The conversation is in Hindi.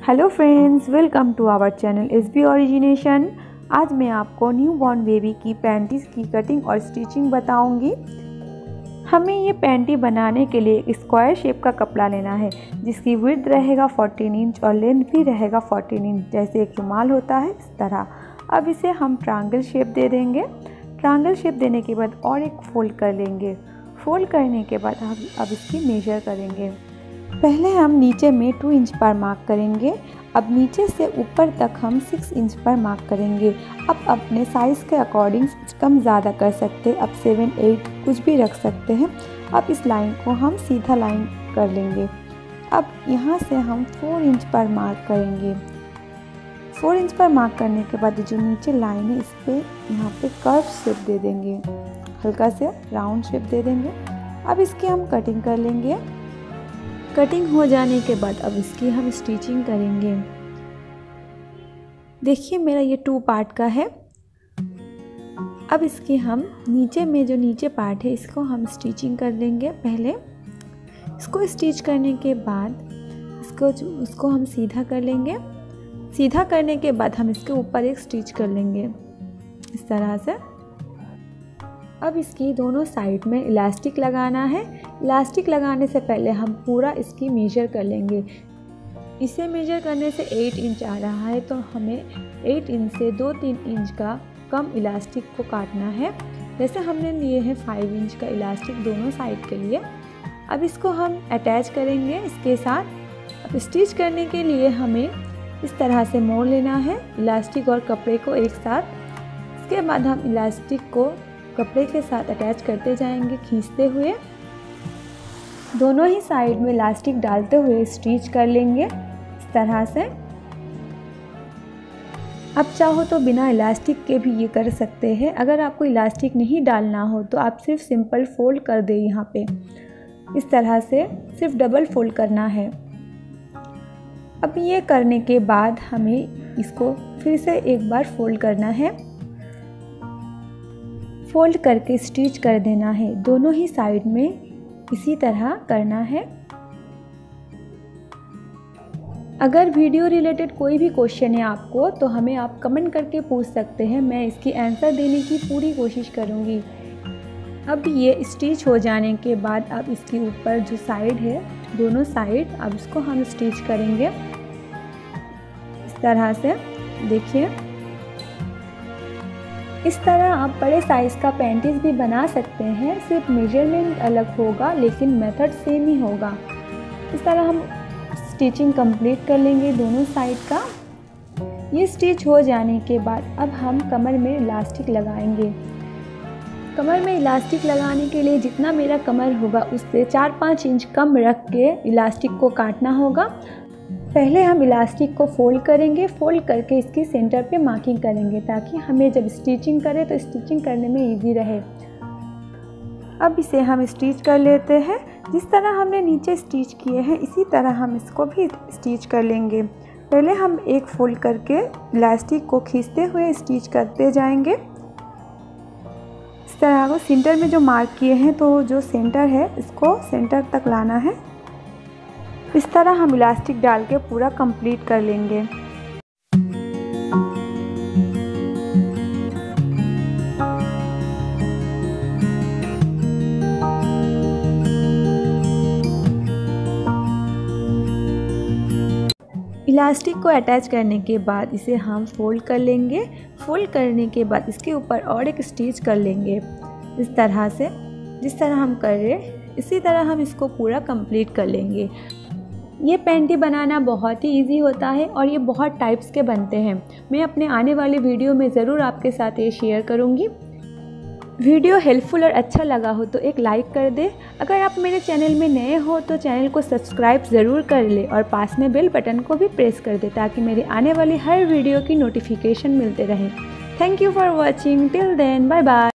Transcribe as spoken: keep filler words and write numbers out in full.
Hello friends, welcome to our channel S B origination. आज मैं आपको न्यू बॉर्न बेबी की पैंटीज़ की कटिंग और स्टिचिंग बताऊंगी। हमें ये पैंटी बनाने के लिए एक स्क्वायर शेप का कपड़ा लेना है जिसकी विड्थ रहेगा चौदह इंच और लेंथ भी रहेगा चौदह इंच, जैसे एक रुमाल होता है इस तरह। अब इसे हम ट्रायंगल शेप दे देंगे। ट्रायंगल शेप देने के बाद और एक फोल्ड कर लेंगे। फोल्ड करने के बाद हम अब इसकी मेजर करेंगे। पहले हम नीचे में टू इंच पर मार्क करेंगे। अब नीचे से ऊपर तक हम सिक्स इंच पर मार्क करेंगे। अब अपने साइज़ के अकॉर्डिंग कम ज़्यादा कर सकते हैं। अब सेवन एट कुछ भी रख सकते हैं। अब इस लाइन को हम सीधा लाइन कर लेंगे। अब यहाँ से हम फोर इंच पर मार्क करेंगे। फोर इंच पर मार्क करने के बाद जो नीचे लाइन है इस पर यहाँ पे कर्व शेप दे देंगे, हल्का से राउंड शेप दे देंगे। अब इसकी हम कटिंग कर लेंगे। कटिंग हो जाने के बाद अब इसकी हम स्टिचिंग करेंगे। देखिए मेरा ये टू पार्ट का है। अब इसकी हम नीचे में जो नीचे पार्ट है इसको हम स्टिचिंग कर लेंगे। पहले इसको स्टिच करने के बाद इसको उसको हम सीधा कर लेंगे। सीधा करने के बाद हम इसके ऊपर एक स्टिच कर लेंगे इस तरह से। अब इसकी दोनों साइड में इलास्टिक लगाना है। इलास्टिक लगाने से पहले हम पूरा इसकी मेजर कर लेंगे। इसे मेजर करने से एट इंच आ रहा है तो हमें एट इंच से दो तीन इंच का कम इलास्टिक को काटना है। जैसे हमने लिए हैं फाइव इंच का इलास्टिक दोनों साइड के लिए। अब इसको हम अटैच करेंगे इसके साथ। अब स्टिच करने के लिए हमें इस तरह से मोड़ लेना है इलास्टिक और कपड़े को एक साथ। इसके बाद हम इलास्टिक को कपड़े के साथ अटैच करते जाएंगे खींचते हुए। दोनों ही साइड में इलास्टिक डालते हुए स्टिच कर लेंगे इस तरह से। अब चाहो तो बिना इलास्टिक के भी ये कर सकते हैं। अगर आपको इलास्टिक नहीं डालना हो तो आप सिर्फ सिंपल फोल्ड कर दे। यहाँ पे इस तरह से सिर्फ डबल फोल्ड करना है। अब ये करने के बाद हमें इसको फिर से एक बार फोल्ड करना है। फोल्ड करके स्टिच कर देना है। दोनों ही साइड में इसी तरह करना है। अगर वीडियो रिलेटेड कोई भी क्वेश्चन है आपको तो हमें आप कमेंट करके पूछ सकते हैं। मैं इसकी आंसर देने की पूरी कोशिश करूँगी। अब ये स्टिच हो जाने के बाद अब इसके ऊपर जो साइड है दोनों साइड अब इसको हम स्टिच करेंगे इस तरह से। देखिए इस तरह आप बड़े साइज़ का पैंटीज भी बना सकते हैं। सिर्फ मेजरमेंट अलग होगा लेकिन मेथड सेम ही होगा। इस तरह हम स्टिचिंग कंप्लीट कर लेंगे दोनों साइड का। ये स्टिच हो जाने के बाद अब हम कमर में इलास्टिक लगाएंगे। कमर में इलास्टिक लगाने के लिए जितना मेरा कमर होगा उससे चार पाँच इंच कम रख के इलास्टिक को काटना होगा। पहले हम इलास्टिक को फोल्ड करेंगे। फोल्ड करके इसकी सेंटर पे मार्किंग करेंगे ताकि हमें जब स्टिचिंग करें तो स्टिचिंग करने में इजी रहे। अब इसे हम स्टिच कर लेते हैं। जिस तरह हमने नीचे स्टिच किए हैं इसी तरह हम इसको भी स्टिच कर लेंगे। पहले हम एक फोल्ड करके इलास्टिक को खींचते हुए स्टिच करते जाएंगे इस तरह को। सेंटर में जो मार्क किए हैं तो जो सेंटर है इसको सेंटर तक लाना है। इस तरह हम इलास्टिक डाल के पूरा कंप्लीट कर लेंगे। इलास्टिक को अटैच करने के बाद इसे हम फोल्ड कर लेंगे। फोल्ड करने के बाद इसके ऊपर और एक स्टिच कर लेंगे इस तरह से। जिस तरह हम कर रहे हैं इसी तरह हम इसको पूरा कंप्लीट कर लेंगे। ये पैंटी बनाना बहुत ही इजी होता है और ये बहुत टाइप्स के बनते हैं। मैं अपने आने वाले वीडियो में ज़रूर आपके साथ ये शेयर करूँगी। वीडियो हेल्पफुल और अच्छा लगा हो तो एक लाइक कर दे। अगर आप मेरे चैनल में नए हो तो चैनल को सब्सक्राइब ज़रूर कर ले और पास में बेल बटन को भी प्रेस कर दे ताकि मेरे आने वाली हर वीडियो की नोटिफिकेशन मिलते रहे। Thank you for watching. Till then bye bye.